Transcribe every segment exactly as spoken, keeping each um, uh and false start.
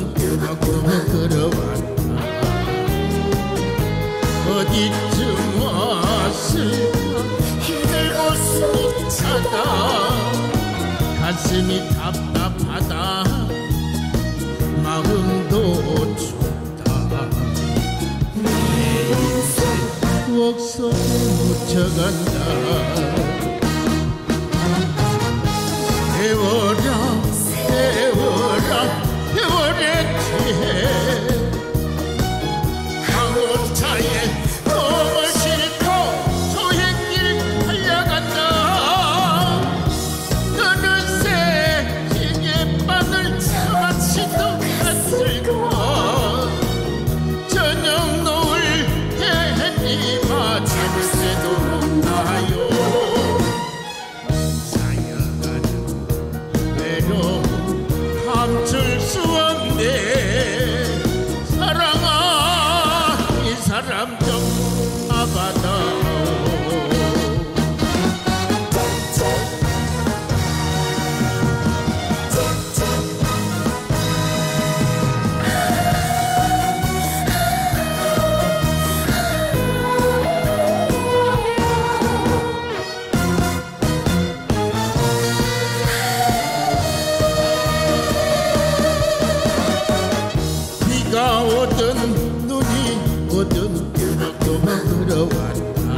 뚜벅뚜벅 걸어왔다. 어디쯤 왔을까 힘들고 숨이 차다. 가슴이 답답하다. 마음도 춥다. 내 인생 추억 속에 묻혀간다. 세워라 세워라 세월의 지혜. 강원차에 몸을 싣고 소행길 달려간다. 어느새 시계바늘 마치도 갔을까. 저녁 노을 햇님아 잡을 새도 없나요. 감출 수 없네. 사랑아 이 사람 좀 잡아다. 비가 오든 눈이 오든 뚜벅뚜벅 걸어왔다.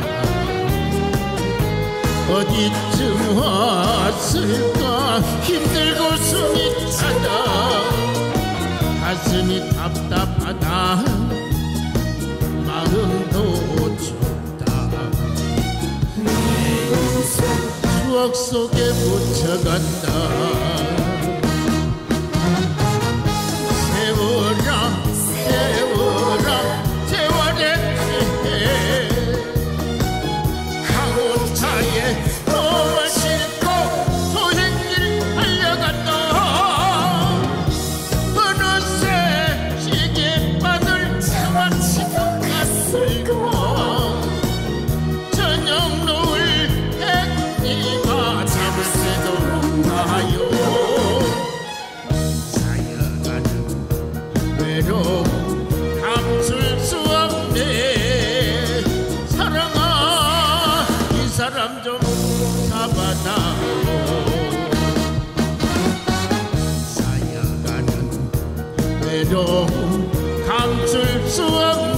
어디쯤 왔을까 힘들고 숨이 차다. 가슴이 답답하다. 마음도 춥다. 내 인생 추억 속에 묻혀간다. 세워라 세워라 세월의 지혜. 강원차에 몸을 싣고 소행길 달려간다. 어느새 시계바늘 마치고 갔을까. 저녁 노을 햇님아 잡을 새도 없나요. 감출 수 없네. 사랑아 이 사람 좀 잡아다오. 쌓여가는 외로움 감출 수 없네.